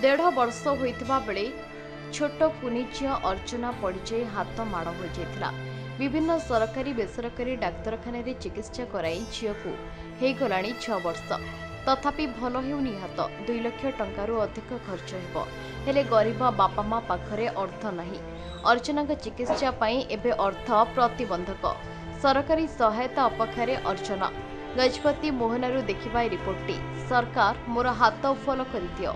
1.5 वर्ष होइतिबा बेले छोट कुनी झील अर्चना पड़े हाथ माड़ हो जाता। विभिन्न सरकारी बेसरकारी डाक्तरखाना चिकित्सा कराई झील को होगला 6 वर्ष तथापि भल हेउनी हाथ 2 लाख टंकारु अधिक खर्च हेबो हेले गरीब बापा माँ पाखरे अर्थ नहीं। अर्चना चिकित्सा पाई एबे अर्थ प्रतिबंधक सरकारी सहायता अपेक्षारे अर्चना गजपति मोहनारू देखिबा रिपोर्टटी सरकार मोर हाथ उफल कर दियो।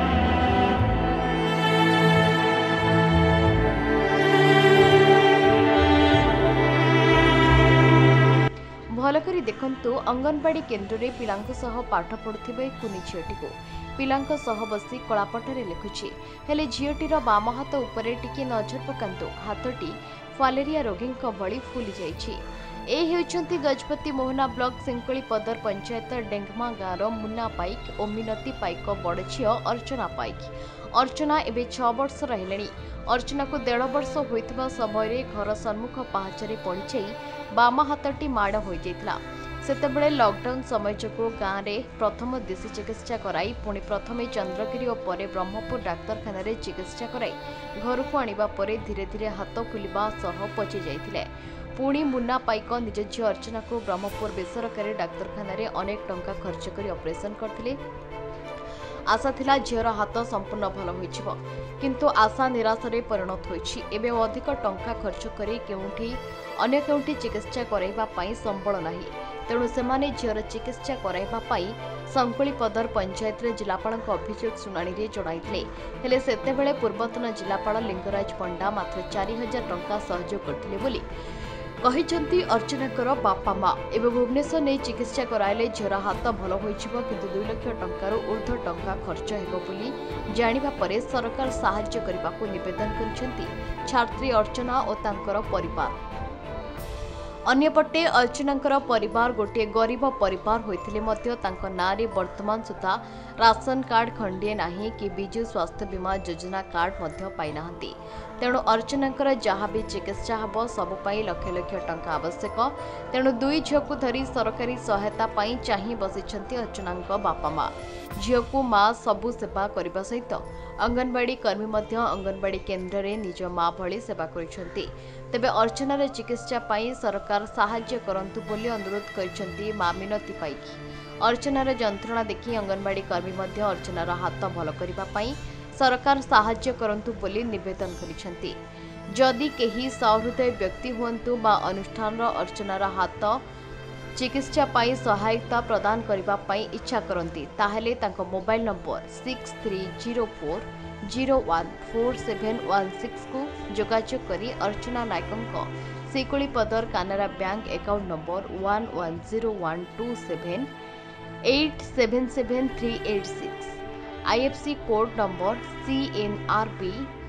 भलकरी देखंतु अंगनवाड़ी केन्द्र रे पिलांक सह पाठ पढ़ुथिबे कुनी झीटी को पिलांक सह बसी कलापटरे लिखुछि हेले झीटीर बाम हाथ उपरे टिके नजर पकांतु हाथटी फालेरिया रोगी भली फुली जाइछि। ए हेउछंती गजपति मोहना ब्लॉक सिंकुली पदर पंचायत डेंगमा गाँव मुन्ना पाइक और मिनती पाइक बड़ झील अर्चना पाइक। अर्चना एबे 6 वर्ष रहिलेनी। अर्चना को 1.5 वर्ष होइतिबा समय घर सम्मुख पाहाचरे पड़ी जाई बाम हाथटी माड़ हो जाइतिला। सेतेबेले लॉकडाउन समय जो गाँव में प्रथम देशी चिकित्सा कराई पुणी प्रथमे चंद्रगिरी और परे ब्रह्मपुर डाक्तरखाना रे चिकित्सा कराई घर को आनिबा परे धीरे धीरे हाथ फुलिबा सह पची जाइतिले। पुणी मुन्ना पाइक निज झी अर्चना को ब्रह्मपुर बेसरकारी डाक्तरखाना रे अनेक टंका खर्च कर ऑपरेशन करथिले। आशा थिला झीर हाथ संपूर्ण भल होइछिबो किंतु आशा निराशरे परिणत होइछि। एबे अधिक टंका खर्च करी केउठी अन्य केउठी चिकित्सा कराइबा पई संबळ नाही तेणु सेमाने झीर चिकित्सा कराइबा पई संकुली पदर पंचायत रे जिलापाल अभियोग शुणाणी रे जणाइथिले हेले सेतेबेले पूर्वतन जिलापाल लिंगराज पंडा मात्र 4000 टंका सहयोग करथिले बोली कहिचंती। अर्चनाकर बापा माँ एवं भुवनेश्वर नहीं चिकित्सा कराइले झीर हाथ भल होइछिबो किंतु 2 लाख टंकारु ऊर्ध्व टंका खर्च हेबो बोली जानिबा परे सरकार सहायता करबाकू निवेदन करिसेंती छात्री अर्चना और तांकर परिवार। अन्यपटे अर्चनाकर परिवार गोटे गरीब परिवार होइथिले मध्य तांको नारे वर्तमान सुधा राशन कार्ड खंडिए नाही कि बिजु स्वास्थ्य बीमा योजना कार्ड मध्य पाई नाहंती। तेणु अर्चनाकर जहाँ भी चिकित्सा हब सब पाई लक्ष लक्ष टंका आवश्यक तेणु 2 झील को धरी सरकारी सहायता पाई चाही बसिछंती अर्चनांक बापा माँ। झील को माँ सबु सेवा करने सहित अंगनवाड़ी कर्मी मध्य अंगनवाड़ी केन्द्र रे निज माँ भली सेवा करिसेंती। तेबे अर्चनार चिकित्सा पाई सरकार सहायता करंतु बोली अनुरोध करिसेंती माँ मिनती पाइक। अर्चनार जंत्रणा देखि अंगनवाड़ी कर्मी मध्य अर्चनार हाथ भल करिबा पाई सरकार सहायता करंतु बोली निवेदन करिसेंती। जदि केही सहृदय व्यक्ति हुअन्तु बा अनुष्ठान अर्चनार हाथ चिकित्सा पाई सहायता प्रदान करिबा पाई इच्छा करंती ताहेले तांको मोबाइल नंबर 6304014716 को जोगाजोग करी अर्चना नायकंक Sikulipadar Canara bank account number 110127877386 IFC code number CNRB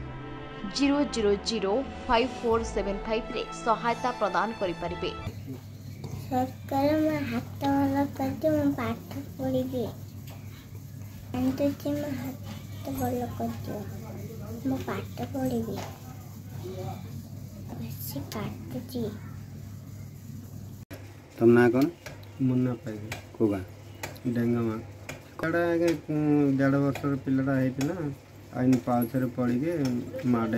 0005475 रे सहायता प्रदान करि परिबे। सरकार में हाथ वाला करके मैं पाठ पढ़ी अंतजे में हाथ वाला करके मैं पाठ पढ़ी बस काटुची। तुम ना कौन मुन्ना पाइक कोगा डेंगमा कड़ा 1.5 वर्ष पिलाटा होता आईन पाछे पड़ी के माड़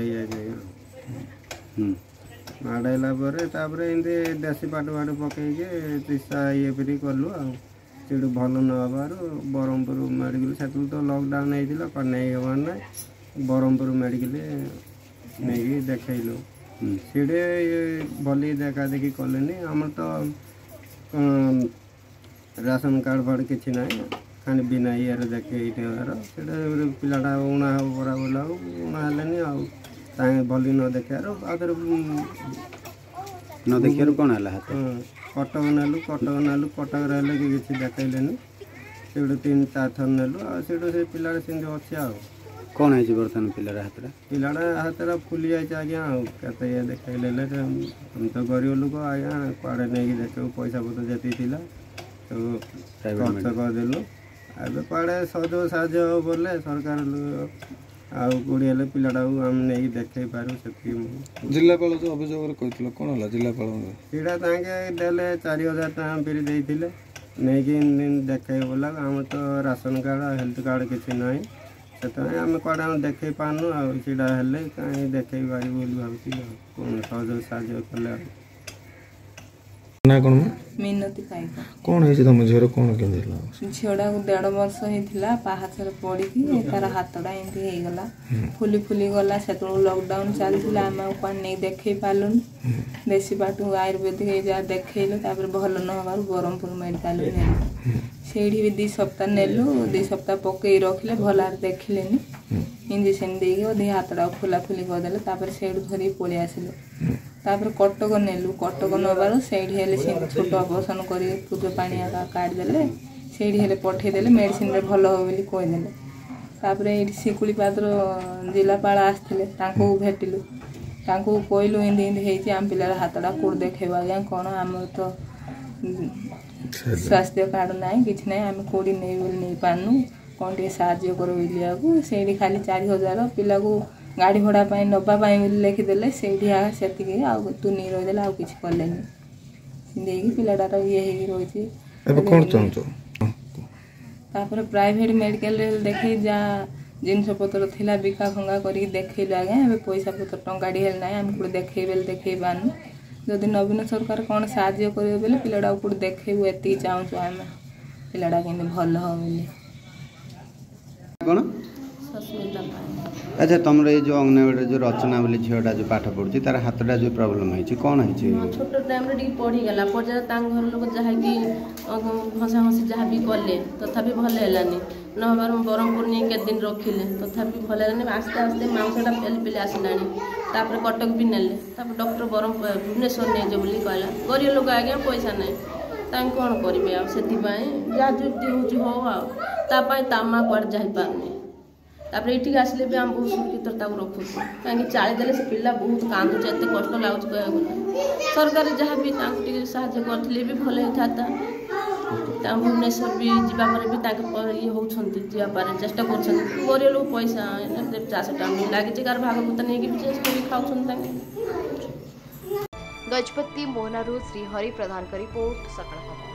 माड़ाला एमती देशी पाट पाट पकई चिकित्सा ये फिर कलु आठ भल न हबार ब्रह्मपुर मेडिकल से तो लॉकडाउन होता नहीं हबार ना ब्रह्मपुर मेडिकल नहीं देखलु सीढ़े भली देखा देखी कले आम तो राशन कार्ड फार्ड कि ना खाली बिना ये देखे पिलाटा उणा हो बरा बोला उणा है भली न देखार न देखिए कौन है कटक नेलु कटक रही किसी देखले से 3-4 थर नेलु से पिला सेमती अच्छे आ कौन है बर्तमान पिलाटा हाथ फुली जाए आज्ञा के देखले हम तो गरीब लोक आज्ञा कड़े नहीं देखे पैसा पतर जी तो खर्च करदेलु ए कड़े सहयोग साहय बोले सरकार आउे पिलाटा आम नहीं देखे पारू से जिलापाल जो अभियोग कौन है जिलापाल सीटा देले 4000 टका फिर देते नहीं देखे बोला आम तो राशन कार्ड हेल्थ कार्ड किसी ना से आम कड़े देखे पानु आड़ा हेल्ले कहीं देखे पारू बोली भावुँ कौन सहयोग साहय कले ना कौन मिनती पाइक कौन है तुम झीर कौन के झीटा को 1.5 वर्ष होता पाहाचर पड़ी तार हाथटा एमती होगला फुली फुली गला से लॉकडाउन चलता आम नहीं देखे पार्लुन देशी बाट आयुर्वेदिक जहाँ देखल भल न हबार ब्रह्मपुर मेडिकल नेलु से भी 2 सप्ताह नेलु 2 सप्ताह पकई रखिले भल देखिले इंजेक्शन देकी अधे हाथटा फुला फुली करदे से धरी पलि आसिलु तापर कटक नेलु कटक नबार से छोट ऑपरेशन कर पूज पानी काटदे से पठेदेले मेडिसिन भल हो बोली कहीदेले तापर ये शिकुड़ीपात्र जिलापाल आसते भेटिलु कहलु इंदी इंदी आम पिलार हाथटा कोड देखेब आज्ञा कौन आम तो स्वास्थ्य कार्ड ना कि ना आम कौड़ी नहीं पार्नु कौन टे साहाଯ୍ୟ कर बोलिया से खाली 4000 पिला को गाड़ी भड़ा नापी लिखिदे से तुनी रहीदे आ कि कले पिलाटार ये रही प्राइवेट मेडिकल देखे जहाँ जिनस पतर थिला बिका भंगा कर देखल आज्ञा पैसा पतर टंकाटी हेल ना आम कौट देखे देखे पार्नु जदि नवीन सरकार कौन साहाଯ୍य करेंगे बोले पिलाटा कौट देखेबू एति चाहूँ आम पिलाटा के भल हो कौन सस्मिता अच्छा तुम ये जो अंगनवाड़ी जो रचना बोली झीटा जो पाठ पढ़ुची तार हाथटा जो प्रॉब्लम है कौन है छोट टाइम पढ़ीगला पर्याप्त घर लोग जहाँ कि हसा हसी जहाँ भी कले तथापि भल है नहबार ब्रह्मपुर नहीं के दिन रखिले तथापि भल है आस्ते आस्ते मांसटा पेली पेली आसला कटक भी नेले डॉक्टर ब्रह्मपुर भुवनेश्वर नहीं बोली कहला गरीब लोग आज्ञा पैसा ना कौन करेंगे से जहाँ जो हो माँ कड़े जापारे तापर ये आसिले भी आम बहुत सुरक्षित रखुଛୁ कहीं चालीदेले से पिला बहुत कांदुचे एत कष्ट लगुच कह सरकार जहाँ भी साहाଯ୍य करते भी भल होता भुवनेश्वर भी जावापर भी ये होती जावापर चेष्टा कर गरीब लोग पैसा चाष टाइम लगी कार भागवत नहीं भी कर खाऊँ गजपति मोहनारू श्री हरि प्रधान का रिपोर्ट सकाळ खबर।